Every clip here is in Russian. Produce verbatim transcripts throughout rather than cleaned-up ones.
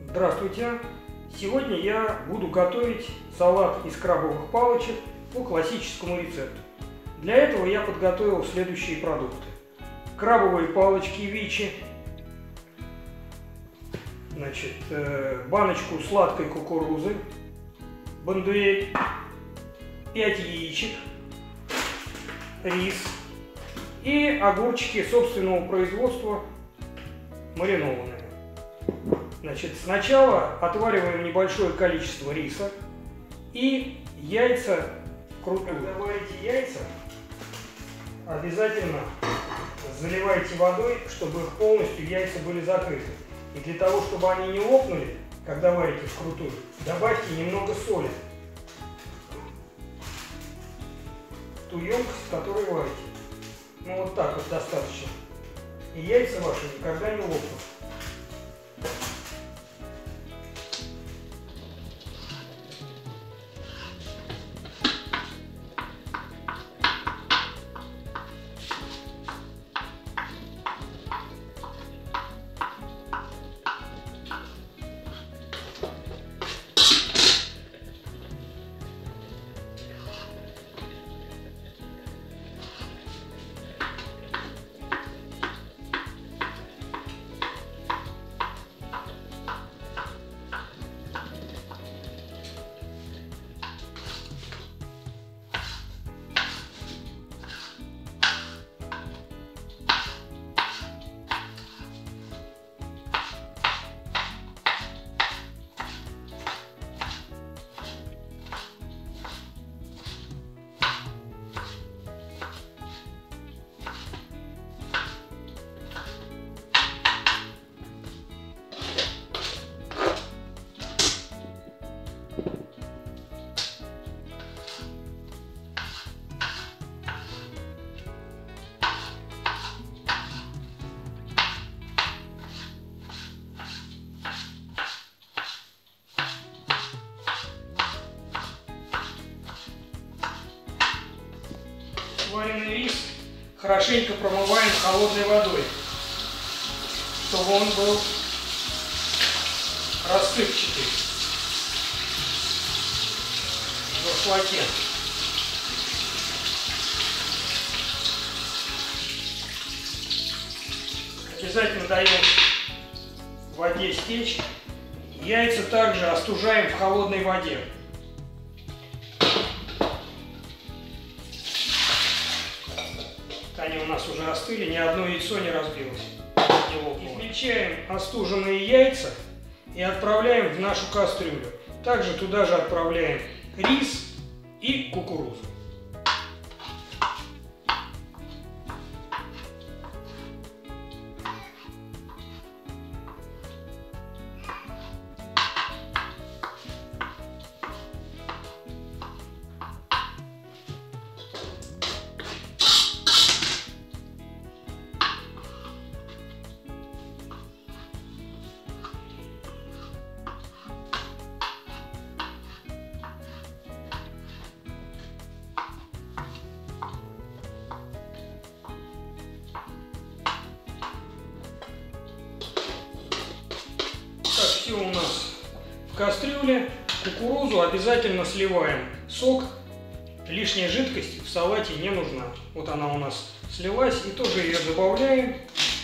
Здравствуйте! Сегодня я буду готовить салат из крабовых палочек по классическому рецепту. Для этого я подготовил следующие продукты. Крабовые палочки вичи, значит, баночку сладкой кукурузы, бондюэль, пять яичек, рис и огурчики собственного производства маринованные. Значит, сначала отвариваем небольшое количество риса и яйца вкрутую. Когда варите яйца, обязательно заливайте водой, чтобы полностью яйца были закрыты. И для того, чтобы они не лопнули, когда варите вкрутую, добавьте немного соли в ту емкость, в которой варите. Ну вот так вот достаточно. И яйца ваши никогда не лопнут. Сваренный рис хорошенько промываем холодной водой, чтобы он был рассыпчатый в башлаке. Обязательно даем воде стечь. Яйца также остужаем в холодной воде. Они у нас уже остыли, ни одно яйцо не разбилось. Измельчаем остуженные яйца и отправляем в нашу кастрюлю. Также туда же отправляем рис и кукурузу. Все у нас в кастрюле. Кукурузу обязательно сливаем. Сок, лишняя жидкость в салате не нужна. Вот она у нас слилась, и тоже ее добавляем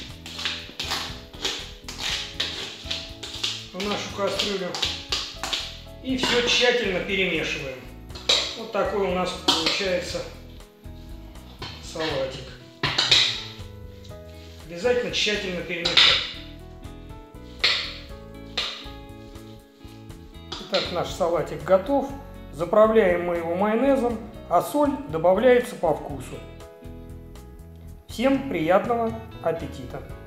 в нашу кастрюлю. И все тщательно перемешиваем. Вот такой у нас получается салатик. Обязательно тщательно перемешать. Так, наш салатик готов. Заправляем мы его майонезом, а соль добавляется по вкусу. Всем приятного аппетита!